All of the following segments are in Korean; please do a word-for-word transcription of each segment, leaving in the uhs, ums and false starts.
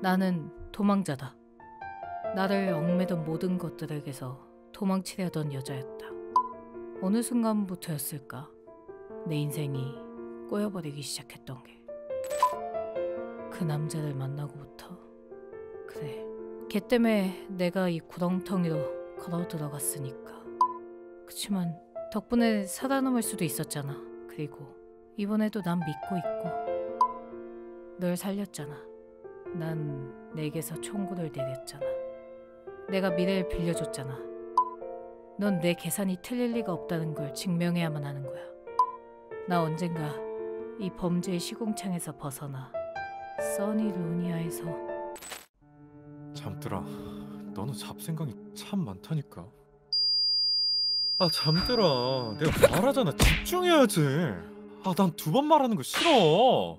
나는 도망자다. 나를 얽매던 모든 것들에게서 도망치려던 여자였다. 어느 순간부터였을까? 내 인생이 꼬여버리기 시작했던 게. 그 남자를 만나고부터. 그래, 걔 때문에 내가 이 구렁텅이로 걸어 들어갔으니까. 그치만 덕분에 살아남을 수도 있었잖아. 그리고 이번에도 난 믿고 있고 널 살렸잖아. 난 내게서 총구를 내렸잖아. 내가 미래를 빌려줬잖아. 넌 내 계산이 틀릴 리가 없다는 걸 증명해야만 하는 거야. 나 언젠가 이 범죄의 시궁창에서 벗어나 써니 루니아에서. 잠들아, 너는 잡생각이 참 많다니까. 아 잠들아, 내가 말하잖아, 집중해야지. 아 난 두 번 말하는 거 싫어.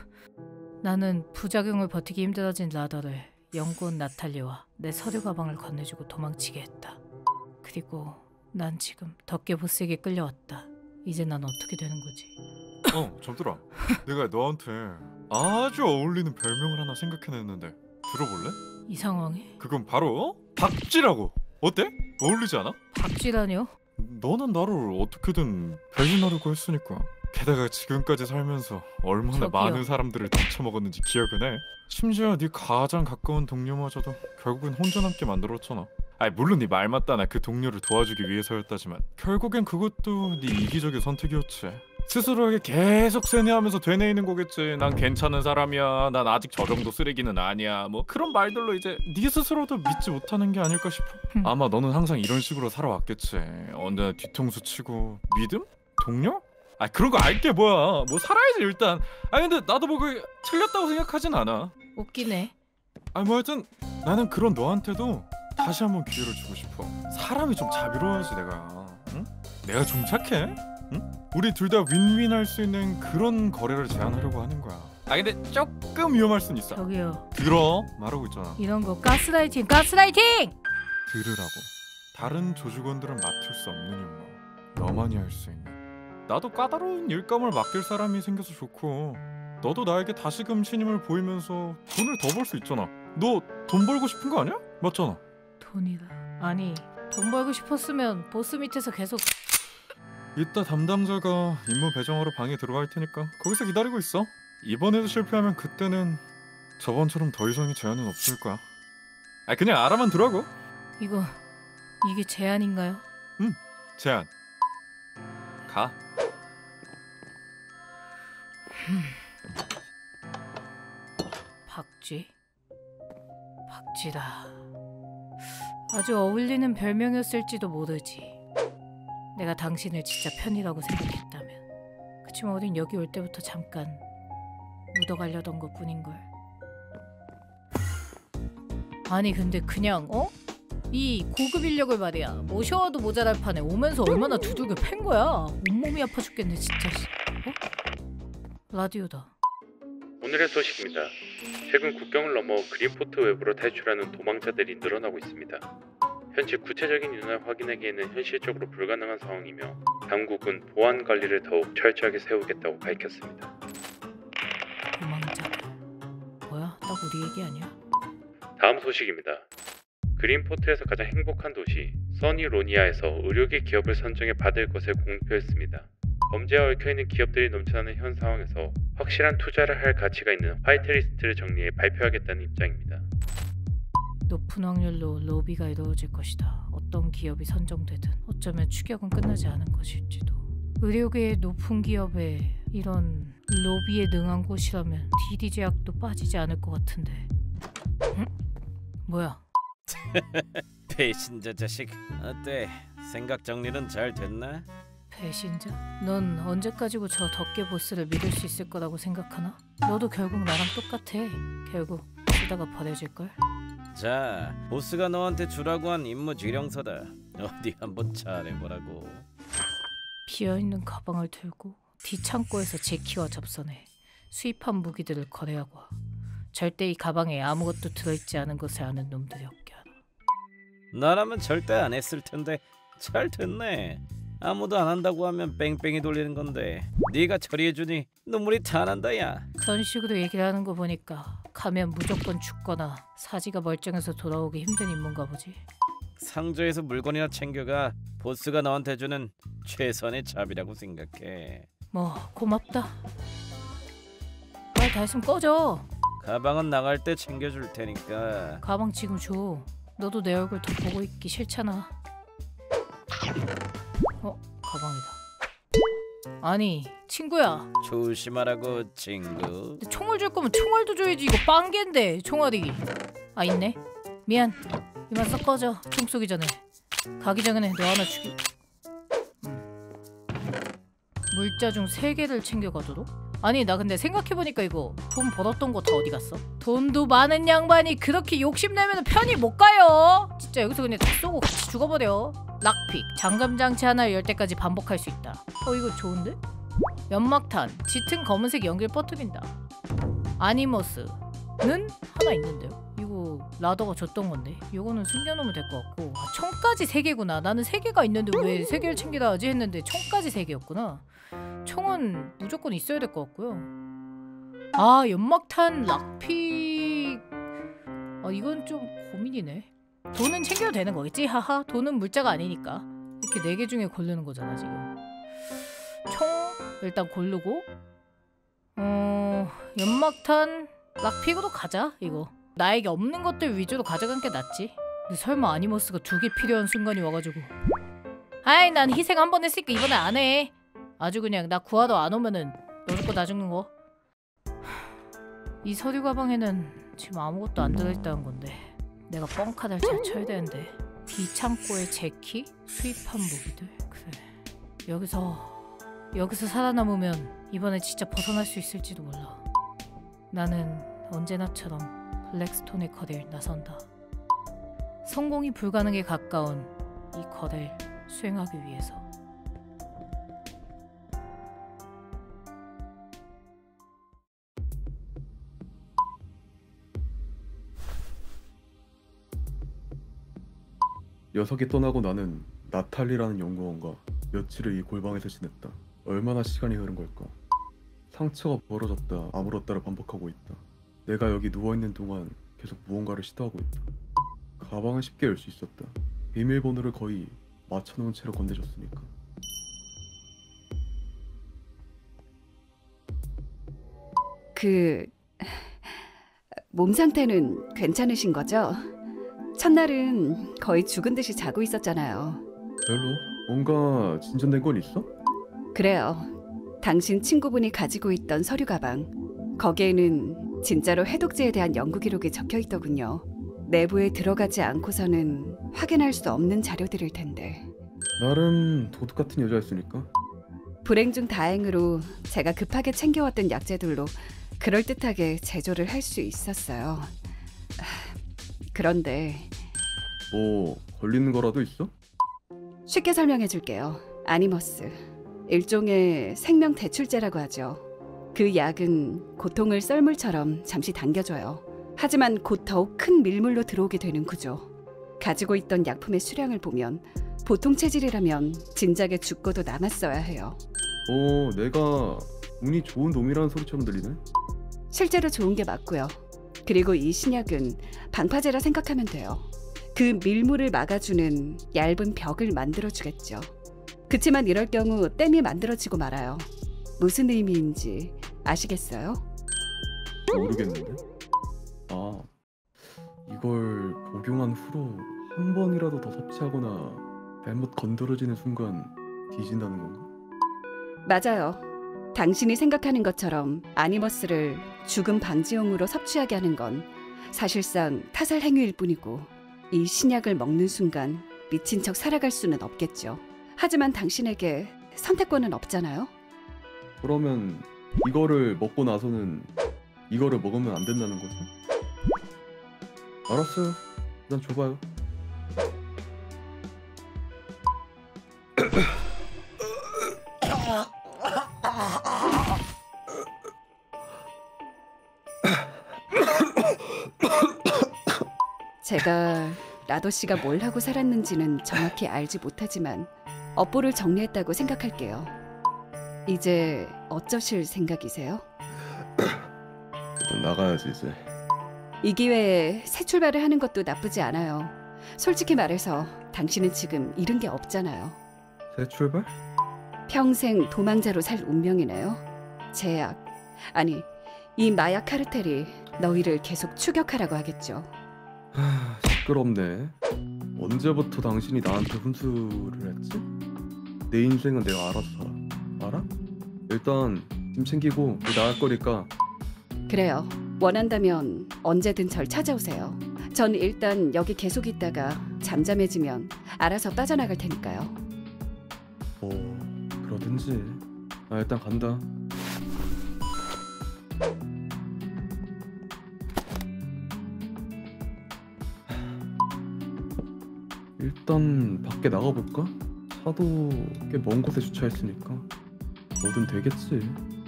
나는 부작용을 버티기 힘들어진 라더를 영구온 나탈리와 내 서류 가방을 건네주고 도망치게 했다. 그리고 난 지금 덕계 보스에게 끌려왔다. 이제 난 어떻게 되는 거지? 어 잠들아, 내가 너한테 아주 어울리는 별명을 하나 생각해냈는데 들어볼래? 이 상황에? 그건 바로 박쥐라고. 어때? 어울리지 않아? 박쥐라뇨? 너는 나를 어떻게든 배신하려고 했으니까. 게다가 지금까지 살면서 얼마나 저기요. 많은 사람들을 뒤쳐먹었는지 기억은 해? 심지어 네 가장 가까운 동료마저도 결국엔 혼자 남게 만들었잖아. 아니 물론 네 말 맞다, 나 그 동료를 도와주기 위해서였다지만 결국엔 그것도 네 이기적인 선택이었지. 스스로에게 계속 세뇌하면서 되뇌이는 거겠지. 난 괜찮은 사람이야, 난 아직 저 정도 쓰레기는 아니야, 뭐 그런 말들로 이제 네 스스로도 믿지 못하는 게 아닐까 싶어. 아마 너는 항상 이런 식으로 살아왔겠지. 언제나 뒤통수 치고. 믿음? 동료? 아 그런 거 알게 뭐야. 뭐 살아야지 일단. 아 근데 나도 뭐 그게 틀렸다고 생각하진 않아. 웃기네. 아 뭐 하여튼 나는 그런 너한테도 다시 한번 기회를 주고 싶어. 사람이 좀 자비로워야지 내가. 응? 내가 좀 착해? 응? 우리 둘 다 윈윈 할 수 있는 그런 거래를 제안하려고 하는 거야. 아 근데 조금 위험할 순 있어. 저기요. 들어, 말하고 있잖아. 이런 거 가스라이팅 가스라이팅! 들으라고. 다른 조직원들은 맡을 수 없는 임무, 너만이 할 수 있는. 나도 까다로운 일감을 맡길 사람이 생겨서 좋고, 너도 나에게 다시금 신임을 보이면서 돈을 더 벌 수 있잖아. 너 돈 벌고 싶은 거 아니야? 맞잖아. 돈이다. 아니 돈 벌고 싶었으면 보스 밑에서 계속. 이따 담당자가 임무 배정하러 방에 들어갈 테니까 거기서 기다리고 있어. 이번에도 실패하면 그때는 저번처럼 더 이상의 제한은 없을 거야. 아 그냥 알아만 두라고. 이거 이게 제안인가요? 응, 제안. 가. 박쥐? 박쥐다. 아주 어울리는 별명이었을지도 모르지. 내가 당신을 진짜 편이라고 생각했다면. 그치만 우린 여기 올 때부터 잠깐 묻어가려던 것뿐인걸. 아니 근데 그냥 어? 이 고급 인력을 말이야 모셔와도 모자랄 판에 오면서 얼마나 두들겨 팬 거야. 온몸이 아파 죽겠네 진짜. 어? 라디오다. 오늘의 소식입니다. 최근 국경을 넘어 그린포트 외부로 탈출하는 도망자들이 늘어나고 있습니다. 현재 구체적인 인원을 확인하기에는 현실적으로 불가능한 상황이며 당국은 보안 관리를 더욱 철저하게 세우겠다고 밝혔습니다. 도망자들. 뭐야? 딱 우리 얘기 아니야? 다음 소식입니다. 그린포트에서 가장 행복한 도시 써니 로니아에서 의료기 기업을 선정해 받을 것을 공표했습니다. 범죄와 얽혀있는 기업들이 넘쳐나는 현 상황에서 확실한 투자를 할 가치가 있는 화이트리스트를 정리해 발표하겠다는 입장입니다. 높은 확률로 로비가 이루어질 것이다. 어떤 기업이 선정되든 어쩌면 추격은 끝나지 않은 것일지도. 의료계의 높은 기업에 이런 로비에 능한 곳이라면 디디 제약도 빠지지 않을 것 같은데. 응? 뭐야? 배신자 자식. 어때? 생각 정리는 잘 됐나? 배신자? 넌 언제까지고 저 덕계 보스를 믿을 수 있을 거라고 생각하나? 너도 결국 나랑 똑같아. 결국 쓰다가 버려질걸? 자, 보스가 너한테 주라고 한 임무 지령서다. 어디 한번 잘해보라고. 비어있는 가방을 들고 뒷창고에서 제키와 접선해 수입한 무기들을 거래하고 와. 절대 이 가방에 아무것도 들어있지 않은 것을 아는 놈들이 없게 하라. 나라면 절대 안 했을 텐데 잘 됐네. 아무도 안 한다고 하면 뺑뺑이 돌리는 건데 네가 처리해주니 눈물이 다 난다 야. 그런 식으로 얘기를 하는 거 보니까 가면 무조건 죽거나 사지가 멀쩡해서 돌아오기 힘든 임무인가 보지. 상자에서 물건이나 챙겨가. 보스가 너한테 주는 최선의 잡이라고 생각해. 뭐 고맙다. 말 다 했으면 꺼져. 가방은 나갈 때 챙겨줄 테니까. 가방 지금 줘. 너도 내 얼굴 더 보고 있기 싫잖아. 어? 가방이다. 아니 친구야, 조심하라고 친구. 총을 줄 거면 총알도 줘야지. 이거 빵개인데 총알이. 아 있네. 미안. 이만 썩 꺼져. 총 쏘기 전에. 가기 전에 너 하나 죽이. 음. 물자 중 세 개를 챙겨가도록? 아니 나 근데 생각해보니까 이거 돈 벌었던 거 다 어디 갔어? 돈도 많은 양반이 그렇게 욕심내면 편히 못 가요. 진짜 여기서 그냥 다 쏘고 같이 죽어버려. 락픽, 잠금장치 하나를 열 때까지 반복할 수 있다. 어 이거 좋은데? 연막탄, 짙은 검은색 연기를 퍼뜨린다. 아니머스는 하나 있는데요? 이거 라더가 줬던 건데 이거는 숨겨놓으면 될 것 같고. 아, 총까지 세 개구나. 나는 세 개가 있는데 왜 세 개를 챙기다 하지 했는데 총까지 세 개였구나. 총은 무조건 있어야 될 것 같고요. 아 연막탄, 락픽. 아 이건 좀 고민이네. 돈은 챙겨도 되는 거겠지? 하하. 돈은 물자가 아니니까. 이렇게 네 개 중에 고르는 거잖아 지금. 총 일단 고르고 어... 연막탄, 락픽으로 가자. 이거 나에게 없는 것들 위주로 가져간 게 낫지. 근데 설마 아니머스가 두 개 필요한 순간이 와가지고. 아이 난 희생 한 번 했으니까 이번에 안 해. 아주 그냥 나 구하러 안 오면은 너네 거 나 죽는 거. 이 서류 가방에는 지금 아무것도 안 들어있다는 건데 내가 뻥카드를 잘 쳐야 되는데. 이 창고에 제 키, 수입한 무기들. 그래 여기서 여기서 살아남으면 이번에 진짜 벗어날 수 있을지도 몰라. 나는 언제나처럼 블랙스톤의 거래를 나선다. 성공이 불가능에 가까운 이 거래를 수행하기 위해서. 녀석이 떠나고 나는 나탈리라는 연구원과 며칠을 이 골방에서 지냈다. 얼마나 시간이 흐른 걸까. 상처가 벌어졌다 아물었다를 반복하고 있다. 내가 여기 누워있는 동안 계속 무언가를 시도하고 있다. 가방은 쉽게 열 수 있었다. 비밀번호를 거의 맞춰놓은 채로 건네줬으니까. 그... 몸 상태는 괜찮으신 거죠? 첫날은 거의 죽은 듯이 자고 있었잖아요. 별로? 뭔가 진전된 건 있어? 그래요. 당신 친구분이 가지고 있던 서류 가방. 거기에는 진짜로 해독제에 대한 연구 기록이 적혀 있더군요. 내부에 들어가지 않고서는 확인할 수 없는 자료들일 텐데. 나름 도둑 같은 여자였으니까. 불행 중 다행으로 제가 급하게 챙겨왔던 약재들로 그럴듯하게 제조를 할 수 있었어요. 그런데 뭐 걸리는 거라도 있어? 쉽게 설명해 줄게요. 아니머스, 일종의 생명 대출제라고 하죠. 그 약은 고통을 썰물처럼 잠시 당겨줘요. 하지만 곧 더욱 큰 밀물로 들어오게 되는 구조. 가지고 있던 약품의 수량을 보면 보통 체질이라면 진작에 죽고도 남았어야 해요. 어, 내가 운이 좋은 놈이라는 소리처럼 들리네? 실제로 좋은 게 맞고요. 그리고 이 신약은 방파제라 생각하면 돼요. 그 밀물을 막아주는 얇은 벽을 만들어주겠죠. 그치만 이럴 경우 댐이 만들어지고 말아요. 무슨 의미인지 아시겠어요? 모르겠는데? 아, 이걸 복용한 후로 한 번이라도 더 섭취하거나 잘못 건드려지는 순간 뒤진다는 건가? 맞아요. 당신이 생각하는 것처럼 아니머스를 죽음 방지용으로 섭취하게 하는 건 사실상 타살 행위일 뿐이고, 이 신약을 먹는 순간 미친 척 살아갈 수는 없겠죠. 하지만 당신에게 선택권은 없잖아요. 그러면 이거를 먹고 나서는 이거를 먹으면 안 된다는 거죠? 알았어요. 일단 줘봐요. 제가 라도 씨가 뭘 하고 살았는지는 정확히 알지 못하지만 업보를 정리했다고 생각할게요. 이제 어쩌실 생각이세요? 일단 나가야지 이제. 이 기회에 새 출발을 하는 것도 나쁘지 않아요. 솔직히 말해서 당신은 지금 잃은 게 없잖아요. 새 출발? 평생 도망자로 살 운명이네요. 제약, 아니 이 마약 카르텔이 너희를 계속 추격하라고 하겠죠. 하, 시끄럽네. 언제부터 당신이 나한테 훈수를 했지? 내 인생은 내가 알아서 살아. 알아? 일단 짐 챙기고 우리 나갈 거니까. 그래요. 원한다면 언제든 절 찾아오세요. 전 일단 여기 계속 있다가 잠잠해지면 알아서 빠져나갈 테니까요. 뭐 그러든지. 나 일단 간다. 일단 밖에 나가볼까? 차도 꽤 먼 곳에 주차했으니까 뭐든 되겠지.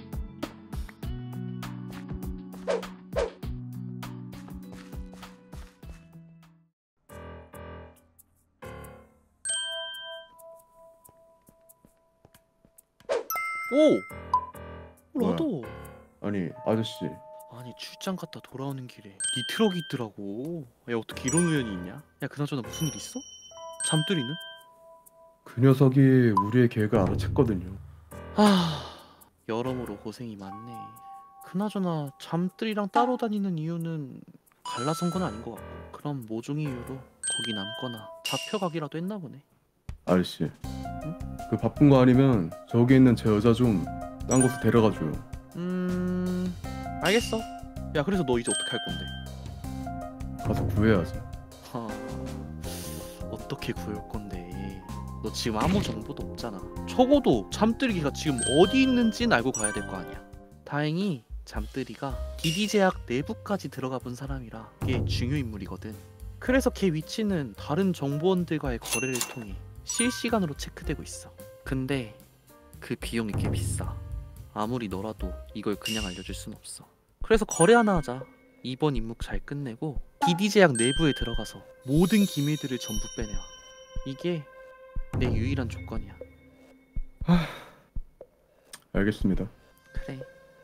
오! 뭐야? 라도 아니 아저씨, 아니 출장 갔다 돌아오는 길에 네 트럭이 있더라고. 야 어떻게 이런 우연이 있냐? 야 그나저나 무슨 일 있어? 잠들이는? 그 녀석이 우리의 계획을 알아챘거든요. 아 여러모로 고생이 많네. 그나저나 잠들이랑 따로 다니는 이유는 갈라선 건 아닌 것 같고, 그럼 모종의 이유로 거기 남거나 잡혀가기라도 했나 보네. 아저씨, 그 바쁜 거 아니면 저기 있는 제 여자 좀 딴 곳에 데려가 줘요. 음... 알겠어. 야 그래서 너 이제 어떻게 할 건데? 가서 구해야지. 하... 어떻게 구할 건데? 너 지금 아무 정보도 없잖아. 적어도 잠들이가 지금 어디 있는지는 알고 가야 될 거 아니야. 다행히 잠들이가 디디제약 내부까지 들어가 본 사람이라 걔 중요 인물이거든. 그래서 걔 위치는 다른 정보원들과의 거래를 통해 실시간으로 체크되고 있어. 근데 그 비용이 꽤 비싸. 아무리 너라도 이걸 그냥 알려줄 순 없어. 그래서 거래 하나 하자. 이번 임무 잘 끝내고 디디제약 내부에 들어가서 모든 기밀들을 전부 빼내와. 이게 내 유일한 조건이야. 알겠습니다. 그래.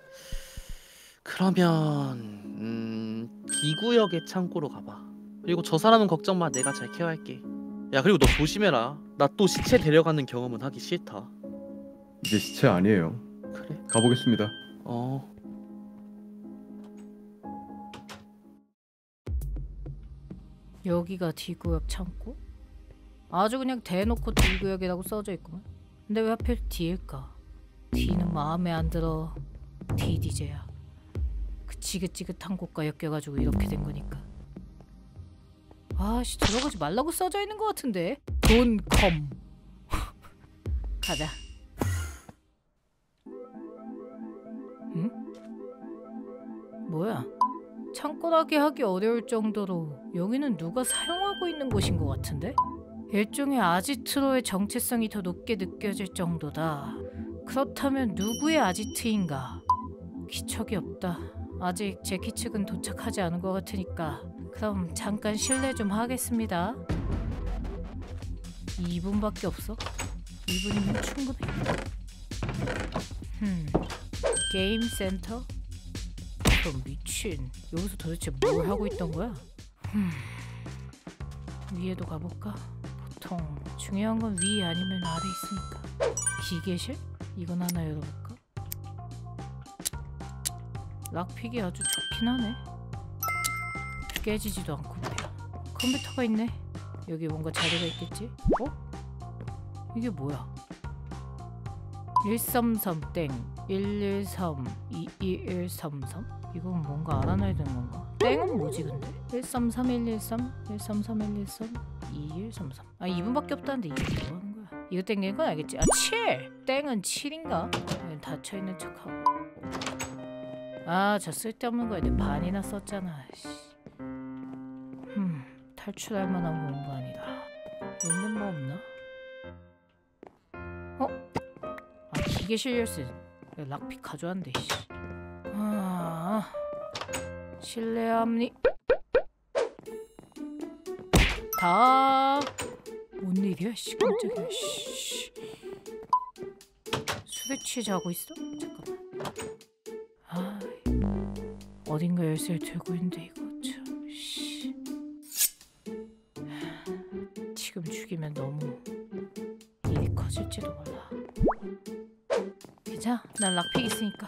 그러면 음... B구역의 창고로 가봐. 그리고 저 사람은 걱정 마. 내가 잘 케어할게. 야 그리고 너 조심해라. 나 또 시체 데려가는 경험은 하기 싫다. 이제 시체 아니에요. 그래. 가보겠습니다. 어. 여기가 D구역 창고? 아주 그냥 대놓고 D구역이라고 써져 있구만. 근데 왜 하필 D일까? D는 마음에 안 들어. 디디제야. 그 지긋지긋한 곳과 엮여가지고 이렇게 된 거니까. 아씨, 들어가지 말라고 써져 있는 것 같은데. 돈컴. 가자. 응? 뭐야? 창고라기 하기 어려울 정도로 여기는 누가 사용하고 있는 곳인 것 같은데? 일종의 아지트로의 정체성이 더 높게 느껴질 정도다. 그렇다면 누구의 아지트인가? 기척이 없다. 아직 제키 측은 도착하지 않은 것 같으니까 그럼 잠깐 실례 좀 하겠습니다. 이 분밖에 없어? 이 분이면 충분해. 흠, 게임 센터? 그럼 미친. 여기서 도대체 뭘 하고 있던 거야? 흠, 위에도 가볼까? 보통 중요한 건 위 아니면 아래 있으니까. 기계실? 이건 하나 열어볼까? 락픽이 아주 좋긴 하네. 깨지지도 않고 말이야. 컴퓨터가 있네. 여기 뭔가 자료가 있겠지? 어? 이게 뭐야? 일삼삼 땡 일일삼 이이일삼삼? 이건 뭔가 알아놔야 되는 건가? 땡은 뭐지 근데? 일삼삼 일일삼 일삼삼 일일삼 이일삼삼. 아 이 분밖에 없다는데 이게 뭐 하는 거야? 이거 땡기는 건 알겠지? 아 칠! 땡은 칠인가? 닫혀있는 척하고. 아 저 쓸데없는 거에 내 반이나 썼잖아. 씨. 흠, 탈출할 만한 공간이다. 있는 뭐 없나? 어? 아 기계실 열쇠 락픽 가져왔는데. 씨. 아 실례합니. 다. 뭔 뭔 일이야? 씨 깜짝이야. 씨. 술에 취해 자고 있어? 잠깐만. 아, 어딘가 열쇠를 들고 있는데 이거 참. 씨. 지금 죽이면 너무 일이 커질지도 몰라. 괜찮아, 난 락픽 있으니까.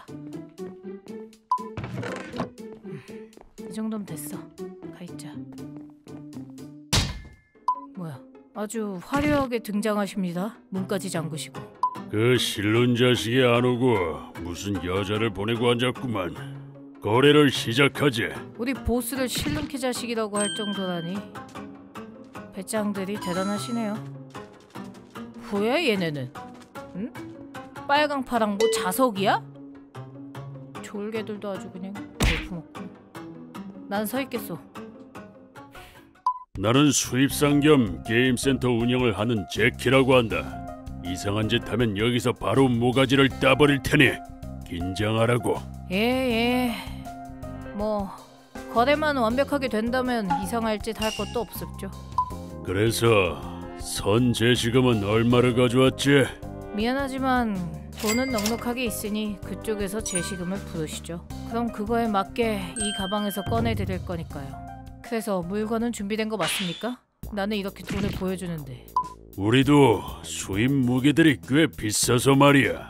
음, 이 정도면 됐어. 가있자. 뭐야? 아주 화려하게 등장하십니다. 문까지 잠그시고. 그 실론 자식이 안 오고 무슨 여자를 보내고 앉았구만. 거래를 시작하지. 우리 보스를 실눈키 자식이라고 할 정도라니. 배짱들이 대단하시네요. 뭐야 얘네는? 응? 빨강 파랑 뭐 자석이야? 졸개들도 아주 그냥 볼품없고. 난 서있겠소. 나는 수입상 겸 게임센터 운영을 하는 제키라고 한다. 이상한 짓 하면 여기서 바로 모가지를 따버릴 테니 긴장하라고. 예예. 뭐 거래만 완벽하게 된다면 이상할 짓 할 것도 없었죠. 그래서 선 제시금은 얼마를 가져왔지? 미안하지만 돈은 넉넉하게 있으니 그쪽에서 제시금을 부르시죠. 그럼 그거에 맞게 이 가방에서 꺼내드릴 거니까요. 그래서 물건은 준비된 거 맞습니까? 나는 이렇게 돈을 보여주는데. 우리도 수입 무기들이 꽤 비싸서 말이야.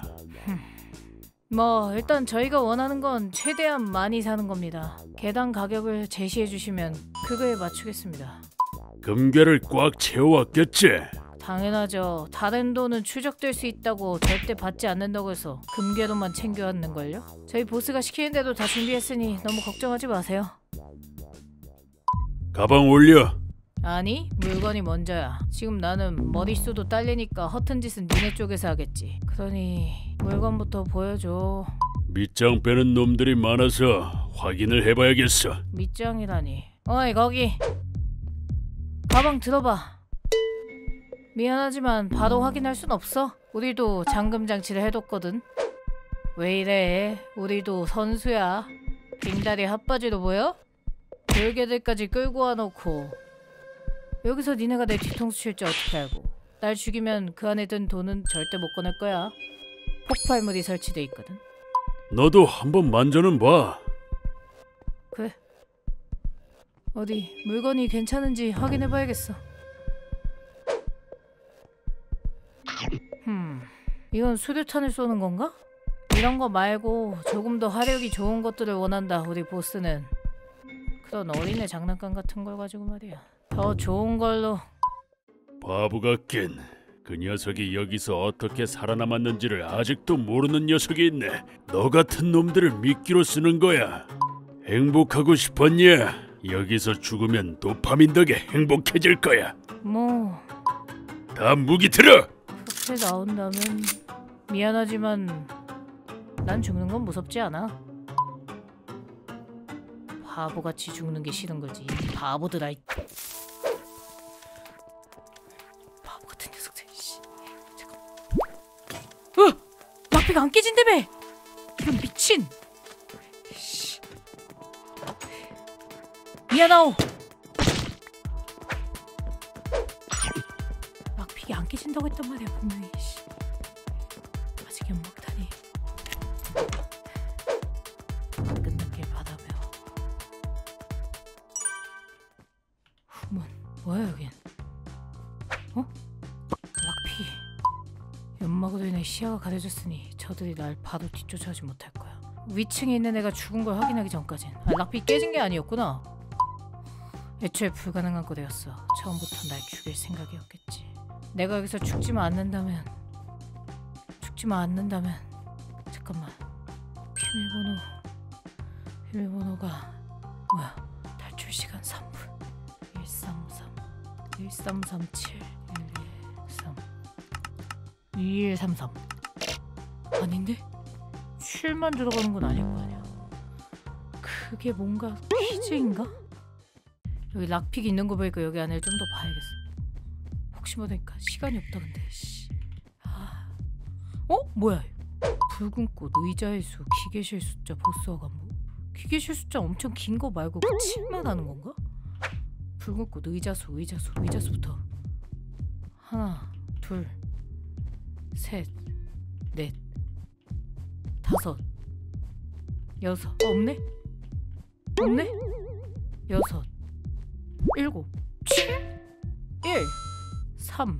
뭐 일단 저희가 원하는 건 최대한 많이 사는 겁니다. 개당 가격을 제시해 주시면 그거에 맞추겠습니다. 금괴를 꽉 채워왔겠지? 당연하죠. 다른 돈은 추적될 수 있다고 절대 받지 않는다고 해서 금괴로만 챙겨왔는걸요? 저희 보스가 시키는 대로 다 준비했으니 너무 걱정하지 마세요. 가방 올려. 아니, 물건이 먼저야. 지금 나는 머릿수도 딸리니까 허튼 짓은 니네 쪽에서 하겠지. 그러니 물건부터 보여줘. 밑장 빼는 놈들이 많아서 확인을 해봐야겠어. 밑장이라니. 어이 거기 가방 들어봐. 미안하지만 바로 확인할 순 없어. 우리도 잠금 장치를 해뒀거든. 왜 이래? 우리도 선수야. 빙다리 핫바지로 보여? 별개들까지 끌고 와놓고 여기서 니네가 내 뒤통수 칠 줄 어떻게 알고. 날 죽이면 그 안에 든 돈은 절대 못 꺼낼 거야. 폭발물이 설치돼 있거든. 너도 한번 만져는 봐. 그래. 어디 물건이 괜찮은지 확인해봐야겠어. 흠, 이건 수류탄을 쏘는 건가? 이런 거 말고 조금 더 화력이 좋은 것들을 원한다 우리 보스는. 그런 어린애 장난감 같은 걸 가지고 말이야. 더 좋은 걸로. 바보 같긴. 그 녀석이 여기서 어떻게 살아남았는지를 아직도 모르는 녀석이 있네. 너 같은 놈들을 미끼로 쓰는 거야. 행복하고 싶었냐? 여기서 죽으면 도파민 덕에 행복해질 거야. 뭐 다 무기 들어! 그렇게 나온다면 미안하지만 난 죽는 건 무섭지 않아. 바보같이 죽는 게 싫은 거지. 바보들아. 바보 같은 녀석들. 씨. 잠깐. 어! 락피가 안 깨진다며! 이런 미친! 씨. 미안하오! 락픽이 안 깨진다고 했단 말이야 분명히. 씨. 아직 연막다니. 끝났길 바라며. 후문. 뭐야 여긴? 어? 락피. 연막으로 인해 시야가 가려졌으니 저들이 날 바로 뒤쫓아오지 못할 거야. 위층에 있는 애가 죽은 걸 확인하기 전까진. 아, 락피 깨진 게 아니었구나. 애초에 불가능한 거래였어. 처음부터 날 죽일 생각이었겠지. 내가 여기서 죽지만 않는다면 죽지만 않는다면 잠깐만. 비밀번호 비밀번호가 뭐야? 탈출 시간 삼 분. 일삼삼 일삼삼칠 일일삼 이일삼삼. 아닌데? 칠만 들어가는 건 아닐 거 아니야. 그게 뭔가 퀴즈인가? 여기 락픽이 있는 거 보니까 여기 안에 좀 더 봐야겠어. 혹시 모르니까 시간이 없다 근데. 씨. 아. 어? 뭐야? 붉은 꽃, 의자의 수, 기계실 숫자, 보스와 간부. 기계실 숫자 엄청 긴 거 말고 그 칠만 하는 건가? 붉은 꽃, 의자 수, 의자 수, 의자 수부터. 하나, 둘, 셋, 넷, 다섯, 여섯. 어, 없네? 없네? 여섯, 일곱, 칠, 일, 삼,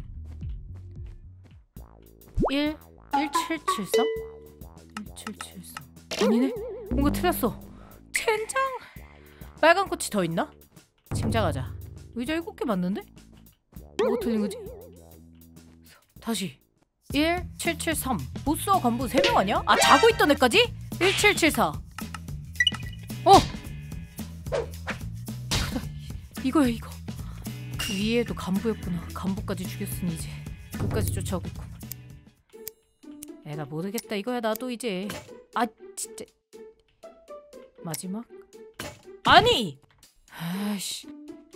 일, 일칠칠삼? 일칠칠삼. 아니네? 뭔가 틀렸어. 젠장! 빨간 꽃이 더 있나? 침착하자. 의자 일곱 개 맞는데? 뭐가 틀린 거지? 다시. 일칠칠삼. 보스와 간부 세 명 아니야? 아, 자고 있던 애까지? 일칠칠사. 어! 이거야, 이거. 그 위에도 간부였구나. 간부까지 죽였으니 이제 끝까지 쫓아오고 있구만. 에라, 모르겠다. 이거야, 나도 이제. 아, 진짜. 마지막? 아니! 아이씨.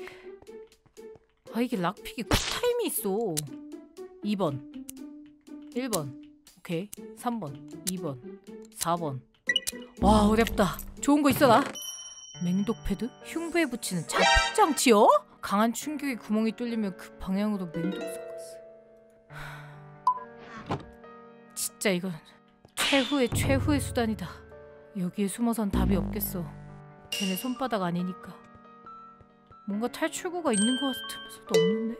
아, 이게 락픽이 쿨타임이 있어. 이 번, 일 번, 오케이. 삼 번, 이 번, 사 번. 와, 어렵다. 좋은 거 있어라. 맹독 패드? 흉부에 붙이는 자폭 장치요? 강한 충격에 구멍이 뚫리면 그 방향으로 맹독 쏘가스. 진짜 이건 최후의 최후의 수단이다. 여기에 숨어선 답이 없겠어. 걔네 손바닥 아니니까. 뭔가 탈출구가 있는 것 같으면서도 없는데.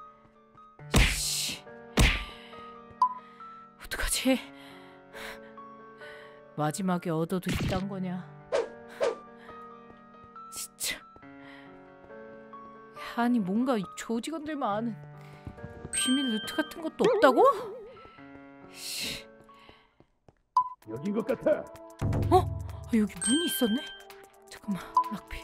씨. 어떡하지? 마지막에 얻어도 이딴 거냐. 진짜. 아니, 뭔가 조직원들만 아는 비밀 루트 같은 것도 없다고? 씨. 여긴 것 같아. 어? 아, 여기 문이 있었네? 잠깐만, 락피.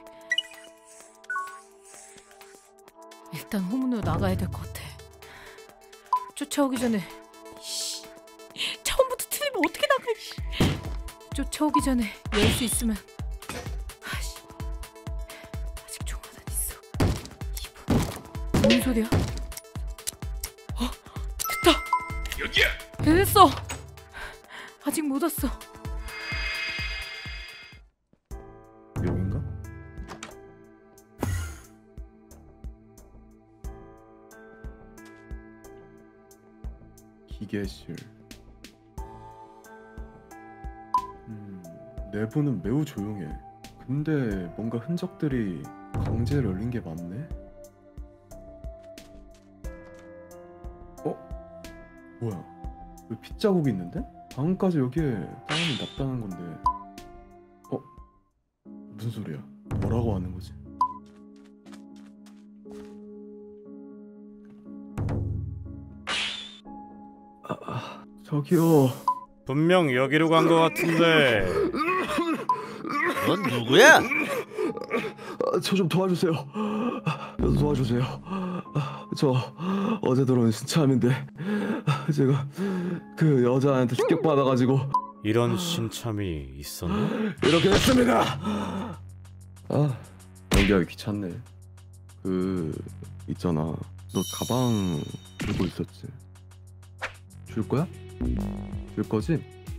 일단 후문으로 나가야 될 것 같아. 쫓아오기 전에. 씨. 처음부터 틀리면 어떻게 나가? 씨. 쫓아오기 전에 열 수 있으면. 아씨. 아직 종아단 있어. 이 분. 뭔 소리야? 어? 됐다. 여기야. 됐어. 아직 못 왔어. 여긴가? 기계실. 음, 내부는 매우 조용해. 근데 뭔가 흔적들이 강제로 열린 게 맞네? 어? 뭐야? 왜 핏자국이 있는데? 방금까지 여기에 사람이 납다는 건데. 어? 무슨 소리야? 뭐라고 하는 거지? 아, 아, 저기요. 분명 여기로 간 것 같은데. 넌 누구야? 저 좀 도와주세요. 저 도와주세요. 저 어제 들어온 신참인데 제가 그 여자한테 습격받아가지고 이런 신참이 있었나? 이렇게 됐습니다. 아, 연기하기 귀찮네. 그 있잖아, 너 가방 들고 있었지? 줄 거야? 줄 거지?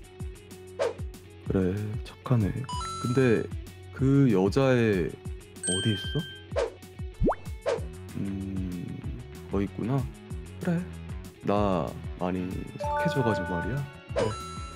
그래, 착하네. 근데 그 여자애 어디 있어? 음, 거기 있구나. 그래, 나 많이 착해져가지고 말이야. 그래.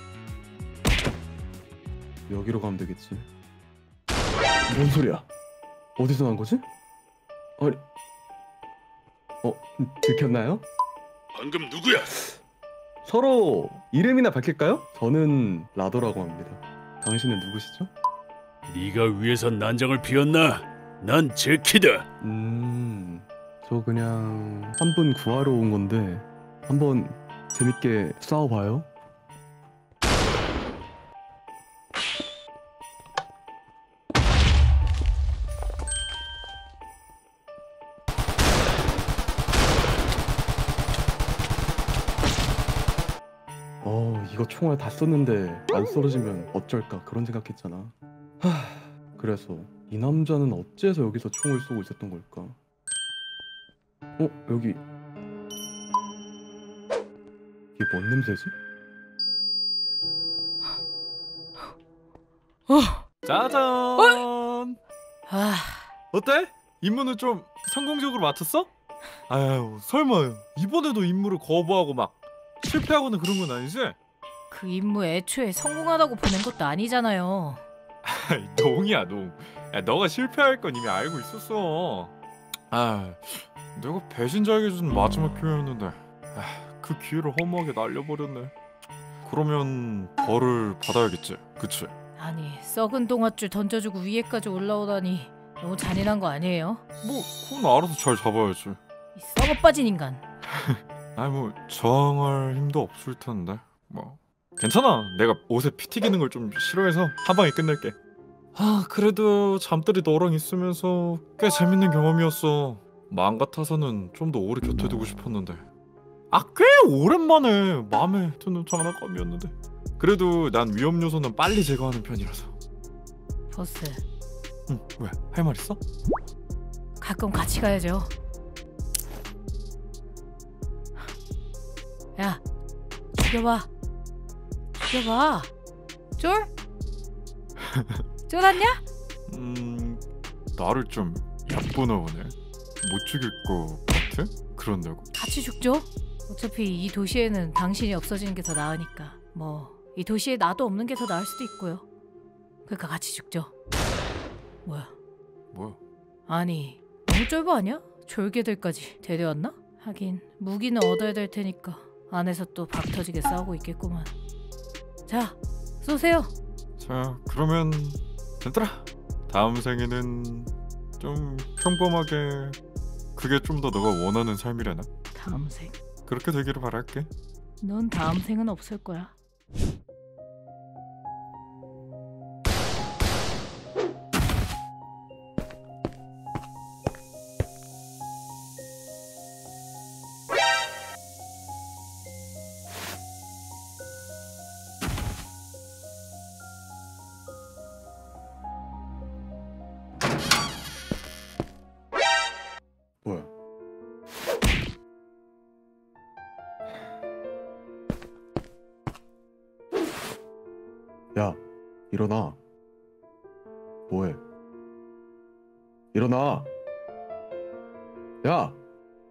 여기로 가면 되겠지. 뭔 소리야? 어디서 난 거지? 아니, 어, 들켰나요? 방금 누구야? 서로 이름이나 밝힐까요? 저는 라도라고 합니다. 당신은 누구시죠? 네가 위에서 난장을 피웠나? 난 제키다. 음, 저 그냥 한 분 구하러 온 건데 한번 재밌게 싸워봐요. 어, 이거 총알 다 썼는데 안 썰어지면 어쩔까 그런 생각했잖아. 하, 그래서 이 남자는 어째서 여기서 총을 쏘고 있었던 걸까? 어? 여기 이게 뭔 냄새지? 어. 짜잔. 아, 어때? 임무는 좀 성공적으로 마쳤어? 아유 설마 이번에도 임무를 거부하고 막 실패하거나 그런 건 아니지? 그 임무 애초에 성공하다고 보낸 것도 아니잖아요. 아이, 농이야 농. 야 너가 실패할 건 이미 알고 있었어. 아 내가 배신자에게 준 마지막 기회였는데 아, 그 기회를 허무하게 날려버렸네. 그러면 벌을 받아야겠지, 그치? 아니 썩은 동아줄 던져주고 위에까지 올라오다니 너무 잔인한 거 아니에요? 뭐 그건 알아서 잘 잡아야지. 이 썩어 빠진 인간. 아니 뭐 저항할 힘도 없을 텐데 뭐 괜찮아. 내가 옷에 피 튀기는 걸 좀 싫어해서 한 방에 끝낼게. 아 그래도 잠들이 너랑 있으면서 꽤 재밌는 경험이었어. 마음 같아서는 좀 더 오래 곁에 두고 싶었는데 아 꽤 오랜만에 마음에 드는 장난감이었는데 그래도 난 위험 요소는 빨리 제거하는 편이라서. 보스 응 왜? 할 말 있어? 가끔 같이 가야죠. 야 죽여봐 죽여봐. 쫄? 쫄았냐? 음 나를 좀 얕보나 보네. 못 죽일 것 같아? 그런다고? 같이 죽죠. 어차피 이 도시에는 당신이 없어지는 게 더 나으니까. 뭐 이 도시에 나도 없는 게 더 나을 수도 있고요. 그러니까 같이 죽죠. 뭐야? 뭐야? 아니 너무 쫄보 아니야? 졸개들까지 데려왔나? 하긴 무기는 얻어야 될 테니까 안에서 또 박 터지게 싸우고 있겠구만. 자 쏘세요. 자 그러면 얘들아 다음 생에는 좀 평범하게 그게 좀 더 너가 원하는 삶이려나? 다음 생? 그렇게 되기를 바랄게. 넌 다음 생은 없을 거야. 뭐야? 야, 일어나. 뭐해? 일어나. 야.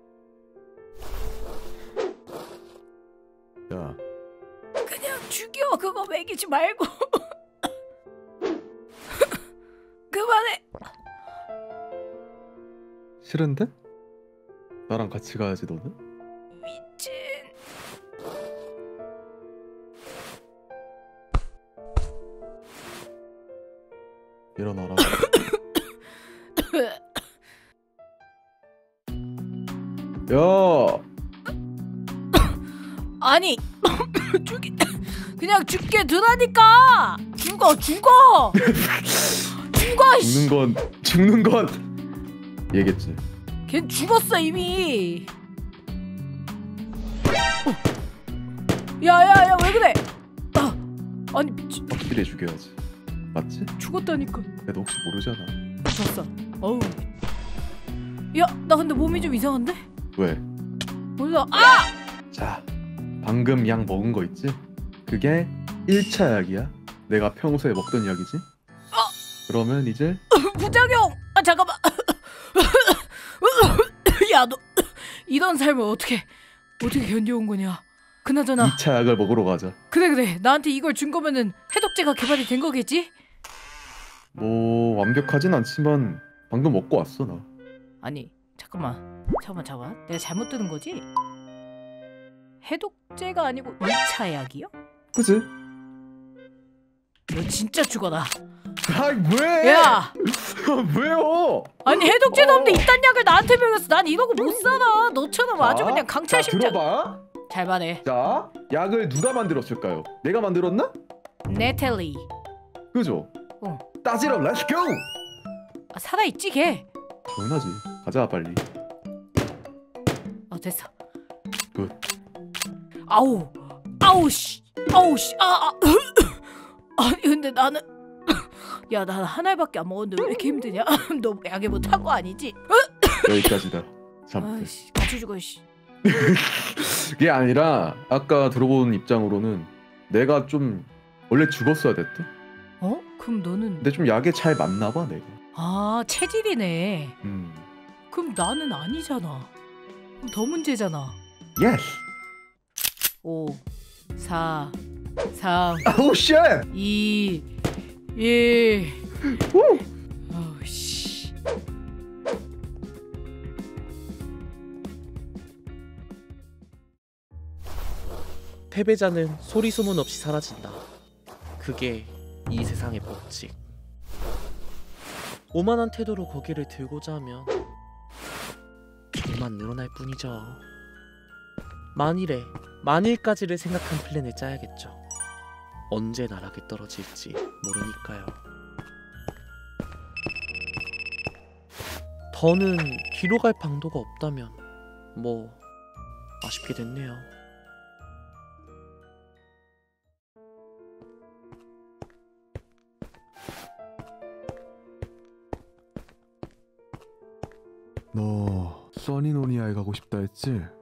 야, 그냥 죽여. 그거 먹이지 말고. 그만해. 싫은데? 나랑 같이 가야지 너는? 미친. 일어나라. 야, 아니 죽이 그냥 죽게 두라니까. 죽어 죽어 죽어. 씨. 죽는 건 죽는 건 얘겠지. 걘 죽었어 이미. 어. 야야야 왜 그래? 아, 아니 미치, 확실히 죽여야지. 맞지? 죽었다니까. 너 혹시 모르잖아. 졌어. 어우. 야 나 근데 몸이 좀 이상한데? 왜? 몰라. 아! 자, 방금 약 먹은 거 있지? 그게 일 차 약이야. 내가 평소에 먹던 약이지? 그러면 이제 부작용. 아 잠깐만. 야 너 이런 삶을 어떻게 어떻게 견뎌온 거냐? 그나저나 이 차 약을 먹으러 가자. 그래 그래 나한테 이걸 준 거면은 해독제가 개발이 된 거겠지? 뭐 완벽하진 않지만 방금 먹고 왔어 나. 아니 잠깐만 잠깐만 잠깐만 내가 잘못 들은 거지? 해독제가 아니고 이 차 약이요? 그치? 너 진짜 죽어라. 아이 뭐해? 야 왜요? 아니 해독제도 어. 없는데 이딴 약을 나한테 먹였어. 난 이러고 못 살아. 너처럼 아주 그냥 강철 자, 심장. 들어봐. 잘 말해. 자, 약을 누가 만들었을까요? 내가 만들었나? 네텔리. 그죠? 어. 따지러 렛츠 고! 아, 살아있지 걔. 당연하지. 가자 빨리. 어 됐어. 굿. 아우 아우 씨 아우 씨 아, 아. 아니 근데 나는 야 나 한 알밖에 안 먹었는데 왜 이렇게 힘드냐? 너 약에 뭐 탄 거 아니지? 여기까지다. 잠깐. 아이씨 같이 죽어 씨. 그게 아니라 아까 들어본 입장으로는 내가 좀 원래 죽었어야 됐대. 어? 그럼 너는 근데 좀 약에 잘 맞나 봐 내가. 아 체질이네. 음. 그럼 나는 아니잖아. 더 문제잖아. 예스. 오, 사, 삼, 오 쉣. 이, 일. 어우 씨. 패배자는 소리 소문 없이 사라진다. 그게 이 세상의 법칙. 오만한 태도로 고개를 들고자 하면 좀만 늘어날 뿐이죠. 만일에 만일까지를 생각한 플랜을 짜야겠죠. 언제 나락에 떨어질지 모르니까요. 더는 뒤로 갈 방도가 없다면 뭐 아쉽게 됐네요. 너 써니노니아에 가고 싶다 했지?